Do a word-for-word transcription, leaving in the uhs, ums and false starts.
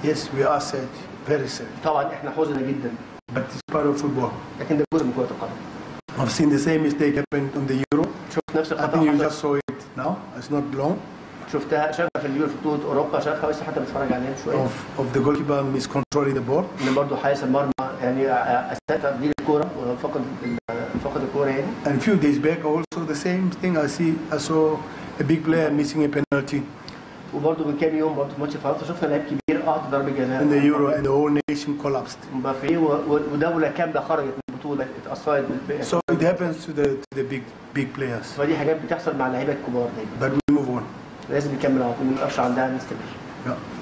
Yes, we are sad, very sad. طبعا احنا حزنا جدا. But it's part of football. لكن ده جزء من كرة القدم. I've seen the same mistake happen on the Euro. شفت نفس I الخطأ think you حصل. just saw it now. It's not long. شفتها شافها في اليورو في بطولة أوروبا، شافها بس حتى بتفرج عليها شوية. Of of the goalkeeper miscontrolling the ball. إن برضه حارس المرمى يعني أساء تقدير الكورة وفقد فقد الكورة يعني. And few days back also the same thing. I see I saw a big player missing a penalty. وبرضه من كام يوم برضه في ماتش فرنسا شفنا لعيب كبير قاعد ضربة جزاء. In the Euro and the whole nation collapsed. مبابي ودولة كاملة خرجت من البطولة اتأثرت بالبيئة. So it happens to the to the big big players. فدي حاجات بتحصل مع اللعيبة الكبار دايما. But we move on. لازم نكمل على طول، ما نقفش عندها نستمر. Yeah.